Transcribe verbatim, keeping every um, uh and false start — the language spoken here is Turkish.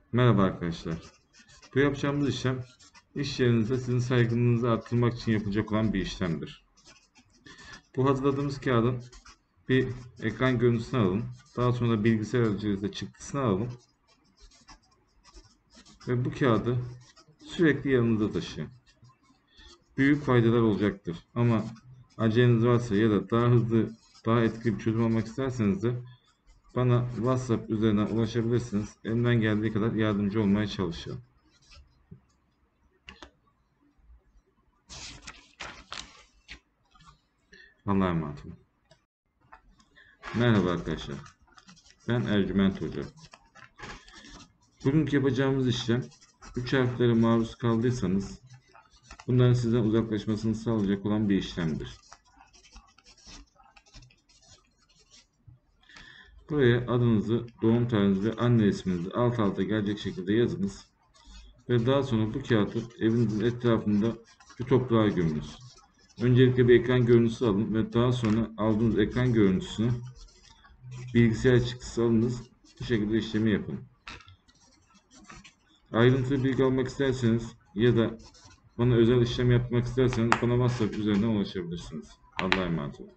Merhaba arkadaşlar. Bu yapacağımız işlem iş yerinizde sizin saygınlığınızı arttırmak için yapılacak olan bir işlemdir. Bu hazırladığımız kağıdın bir ekran görüntüsünü alın. Daha sonra bilgisayar aracılığıyla çıktısını alın. Ve bu kağıdı sürekli yanınızda taşıyın. Büyük faydalar olacaktır. Ama aceleniz varsa ya da daha hızlı, daha etkili bir çözüm almak isterseniz de bana WhatsApp üzerinden ulaşabilirsiniz. Elimden geldiği kadar yardımcı olmaya çalışacağım. Allah'a emanet olun. Merhaba arkadaşlar. Ben Ercüment Hoca. Bugünkü yapacağımız işlem üç harflere maruz kaldıysanız bunların sizden uzaklaşmasını sağlayacak olan bir işlemdir. Buraya adınızı, doğum tarihinizi ve anne isminizi alt alta gelecek şekilde yazınız. Ve daha sonra bu kağıtı evinizin etrafında bir toprağa gömünüz. Öncelikle bir ekran görüntüsü alın ve daha sonra aldığınız ekran görüntüsünü bilgisayar çıktısı alınız. Bu şekilde işlemi yapın. Ayrıntılı bilgi almak isterseniz ya da bana özel işlem yapmak isterseniz bana WhatsApp üzerinden ulaşabilirsiniz. Allah'a emanet olun.